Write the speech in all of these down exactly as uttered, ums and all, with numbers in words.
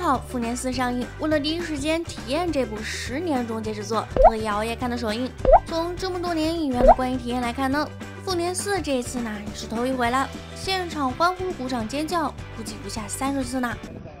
号，《复联四》上映，为了第一时间体验这部十年终结之作，特意熬夜看的首映。从这么多年影院的观影体验来看呢，《复联四》这一次呢也是头一回了，现场欢呼、鼓掌、尖叫，估计不下三十次呢。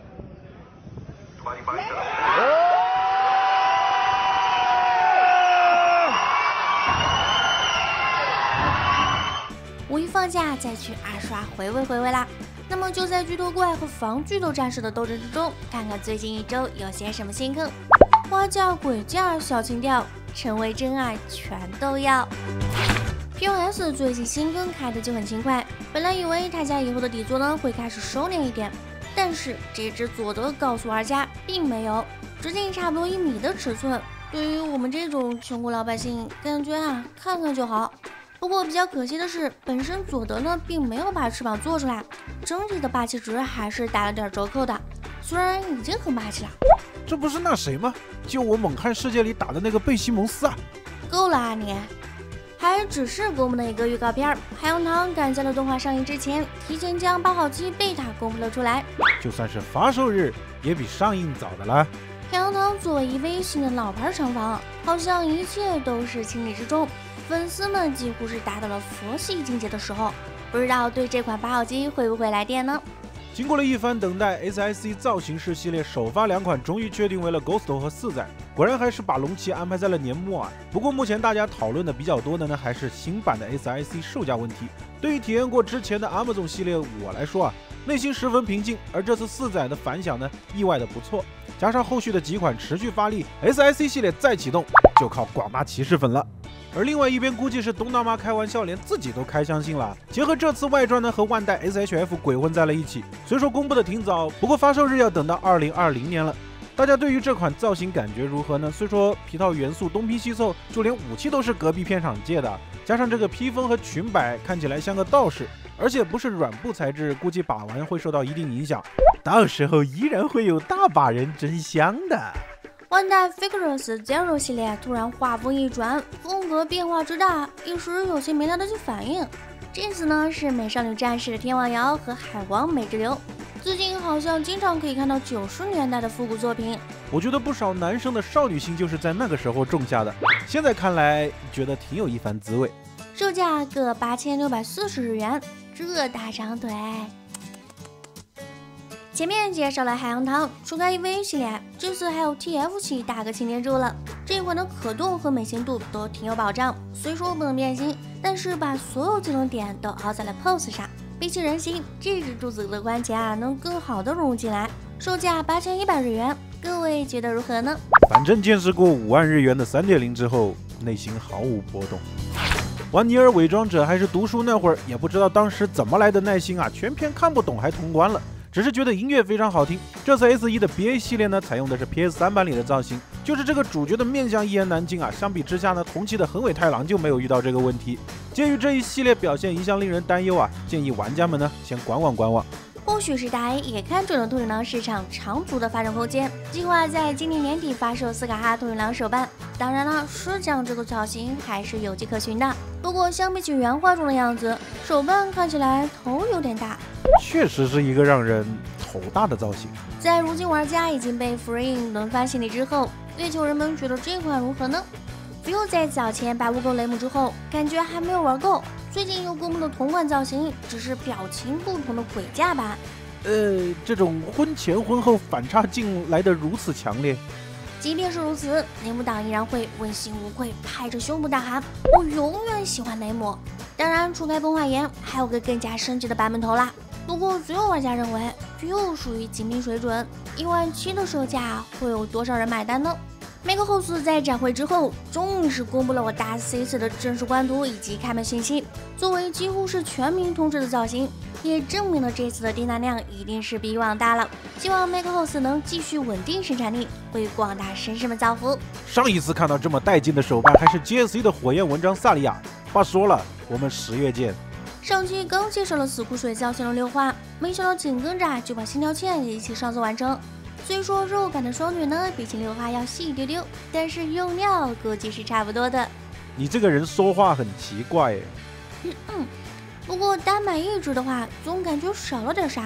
五一放假再去二刷回味回味啦。那么就在剧透怪和防剧透战士的斗争之中，看看最近一周有些什么新坑，花架、鬼架、小情调，成为真爱全都要。P O S 最近新更开的就很轻快，本来以为他家以后的底座呢会开始收敛一点，但是这只佐德告诉玩家并没有，直径差不多一米的尺寸，对于我们这种穷苦老百姓，感觉啊看看就好。不过比较可惜的是，本身佐德呢并没有把翅膀做出来，整体的霸气值还是打了点折扣的，虽然已经很霸气了。 这不是那谁吗？就我猛汉世界里打的那个贝西蒙斯啊！ 够了啊你！还只是公布的一个预告片，海洋堂赶在了动画上映之前，提前将八号机贝塔公布了出来。 就算是发售日，也比上映早的啦。 海洋堂作为 E V 系的老牌厂房，好像一切都是情理之中。粉丝们几乎是达到了佛系境界的时候，不知道对这款八号机会不会来电呢？ 经过了一番等待 ，S I C 造型式系列首发两款终于确定为了 Ghost 和四载，果然还是把龙骑安排在了年末啊。不过目前大家讨论的比较多的呢，还是新版的 S I C 售价问题。对于体验过之前的 Amazon 系列我来说啊，内心十分平静，而这次四载的反响呢，意外的不错。加上后续的几款持续发力 ，S I C 系列再启动就靠广大骑士粉了。而另外一边估计是东大妈开玩笑，连自己都开箱信了。结合这次外传呢，和万代 S H F 鬼混在了一起。虽说公布的挺早，不过发售日要等到二零二零年了。大家对于这款造型感觉如何呢？虽说皮套元素东拼西凑，就连武器都是隔壁片场借的，加上这个披风和裙摆看起来像个道士，而且不是软布材质，估计把玩会受到一定影响。到时候依然会有大把人争香的。 万代 Figures Zero 系列突然画风一转，风格变化之大，一时有些没来得及反应。这次呢是美少女战士天王瑶和海王美之流，最近好像经常可以看到九十年代的复古作品。 我觉得不少男生的少女心就是在那个时候种下的，现在看来觉得挺有一番滋味。 售价各八千六百四十日元，这大长腿。前面介绍了海洋堂初开 E V 系列，这次还有 T F 系大个擎天柱了。这一款的可动和美型度都挺有保障，虽说不能变形，但是把所有技能点都凹在了 P O S 上，比起人形，这只柱子的关节啊能更好的融入进来。售价八千一百日元，各位觉得如何呢？ 反正见识过五万日元的 三点零 之后，内心毫无波动。玩尼尔伪装者还是读书那会儿，也不知道当时怎么来的耐心啊，全篇看不懂还通关了。只是觉得音乐非常好听。这次 S 一 的 B A 系列呢，采用的是 P S 三 版里的造型，就是这个主角的面相一言难尽啊。相比之下呢，同期的横尾太郎就没有遇到这个问题。鉴于这一系列表现一向令人担忧啊，建议玩家们呢先观望观望。 或许是大 A 也看准了兔女郎市场长足的发展空间，计划在今年年底发售斯卡哈兔女郎手办。当然了，师匠这个造型还是有迹可循的。不过相比起原画中的样子，手办看起来头有点大， 确实是一个让人头大的造型。 在如今玩家已经被 Free 轮番洗礼之后，月球人们觉得这款如何呢？View 在早前把污垢雷姆之后，感觉还没有玩够。最近又公布了同款造型，只是表情不同的鬼架版。 呃，这种婚前婚后反差竟来得如此强烈。 即便是如此，雷姆党依然会问心无愧，拍着胸部大喊：“我永远喜欢雷姆！”当然，除开崩坏岩，还有个更加升级的版本头啦。不过，所有玩家认为 View 属于精品水准，一万七的售价会有多少人买单呢？MegaHost 在展会之后，终于是公布了我大 C 次的正式官图以及开门信息。作为几乎是全民通吃的造型，也证明了这次的订单量一定是比以往大了。希望 MegaHost 能继续稳定生产力，为广大绅士们造福。 上一次看到这么带劲的手办，还是 G S E 的火焰文章萨利亚。话说了，我们十月见。 上期刚介绍了死库水造型的六花，没想到紧跟着就把心跳线也一起上色完成。虽说肉感的双腿呢比起六花要细一丢丢，但是用料估计是差不多的。 你这个人说话很奇怪耶。 嗯嗯，不过单买一只的话，总感觉少了点啥。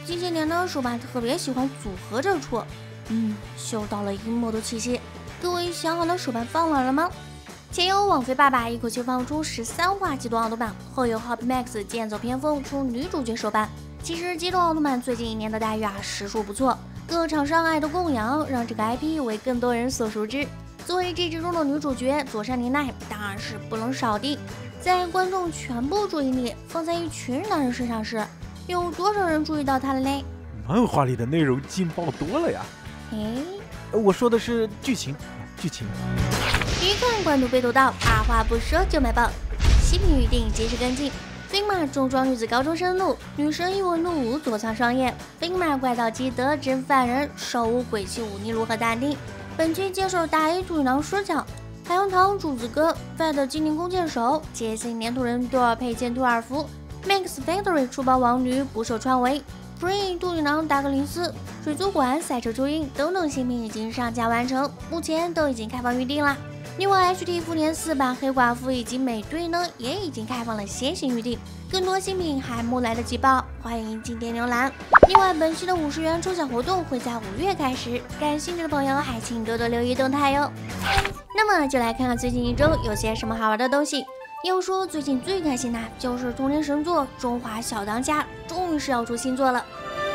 近些年呢，手办特别喜欢组合着出，嗯，嗅到了阴谋的气息。各位想好了手办放哪了吗？前有网飞爸爸一口气放出十三话机动奥特曼，后有 Hobby Max 剑走偏锋出女主角手办。其实机动奥特曼最近一年的待遇啊，实属不错，各厂商爱的供养，让这个 I P 为更多人所熟知。作为这之中的女主角佐山绫奈，当然是不能少的。在观众全部注意力放在一群男人身上时，有多少人注意到她了嘞？ 漫画里的内容劲爆多了呀！ 诶， 我说的是剧情，剧情。 一看关注被读到，二话不说就买爆。细品预定及时跟进。飞马重装女子高中生怒，女神一文怒舞躲藏双眼。飞马怪盗基德真犯人，手无鬼泣忤逆如何淡定？本期接受大 A 土狼视角。海洋堂柱子哥 ，Fed 精灵弓箭手，杰森粘土人多尔佩剑杜尔夫 ，Max Factory 出包王女不受川维 ，Free 杜女郎达格林斯，水族馆赛车初音等等新品已经上架完成，目前都已经开放预定啦。另外 H T 复联四版黑寡妇以及美队呢，也已经开放了先行预定，更多新品还没来得及报，欢迎进店浏览。另外，本期的五十元抽奖活动会在五月开始，感兴趣的朋友还请多多留意动态哟。那么就来看看最近一周有些什么好玩的东西。要说最近最开心的就是童年神作《中华小当家》终于是要出新作了。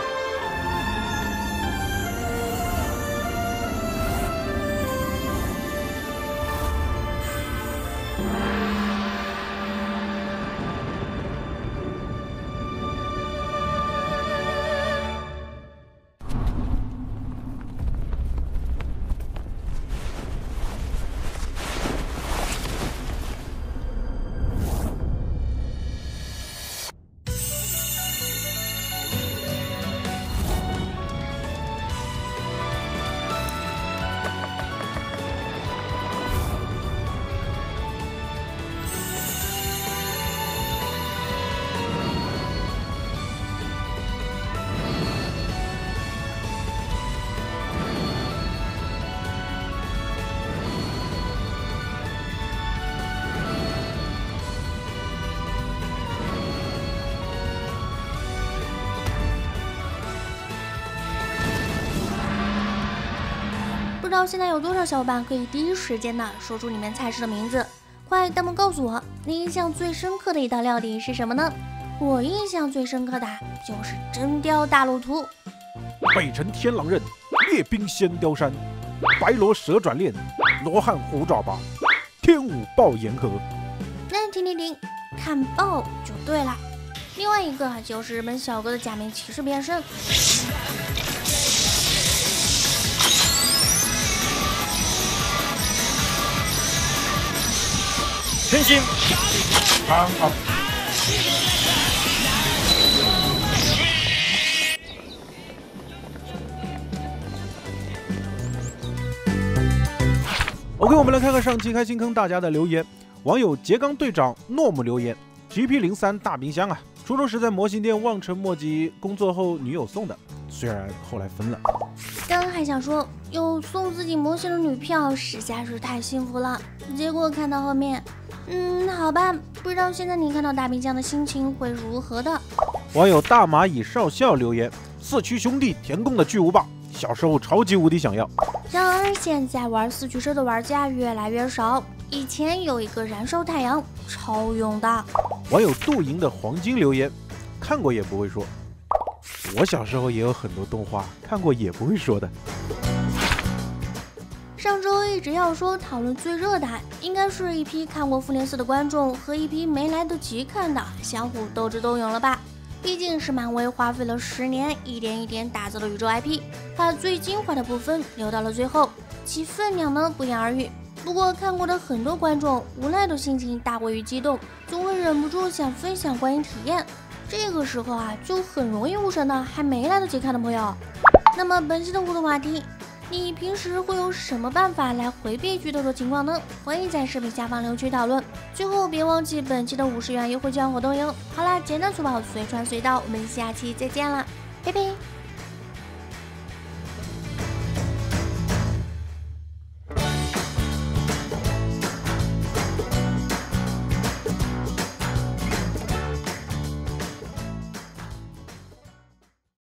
不知道现在有多少小伙伴可以第一时间的说出里面菜式的名字，快弹幕告诉我，你印象最深刻的一道料理是什么呢？我印象最深刻的就是真雕大陆图。 北辰天狼刃，列兵仙雕山，白罗蛇转链，罗汉虎爪拔，天武豹岩河。 那停停停，看爆就对了。另外一个就是日本小哥的假面骑士变身。 天心，看好。OK， 我们来看看上期开新坑大家的留言。网友杰刚队长诺姆留言 ：G P 零三大冰箱啊，初中时在模型店望尘莫及，工作后女友送的，虽然后来分了。 刚还想说有送自己模型的女票实在是太幸福了，结果看到后面。嗯，好吧，不知道现在你看到大冰箱的心情会如何的。 网友大蚂蚁少校留言：四驱兄弟田宫的巨无霸，小时候超级无敌想要。 然而现在玩四驱车的玩家越来越少，以前有一个燃烧太阳，超勇的。 网友杜莹的黄金留言：看过也不会说。我小时候也有很多动画看过也不会说的。 上周一直要说讨论最热的，应该是一批看过复联四的观众和一批没来得及看的相互斗智斗勇了吧？毕竟是漫威花费了十年，一点一点打造的宇宙 I P， 把最精华的部分留到了最后，其分量呢不言而喻。不过看过的很多观众无奈的心情大过于激动，总会忍不住想分享观影体验。这个时候啊，就很容易误审了还没来得及看的朋友。那么本期的互动话题。你平时会有什么办法来回避剧透的情况呢？欢迎在视频下方留区讨论。最后别忘记本期的五十元优惠券活动哟。好啦，简单粗暴，随传随到，我们下期再见啦，拜拜。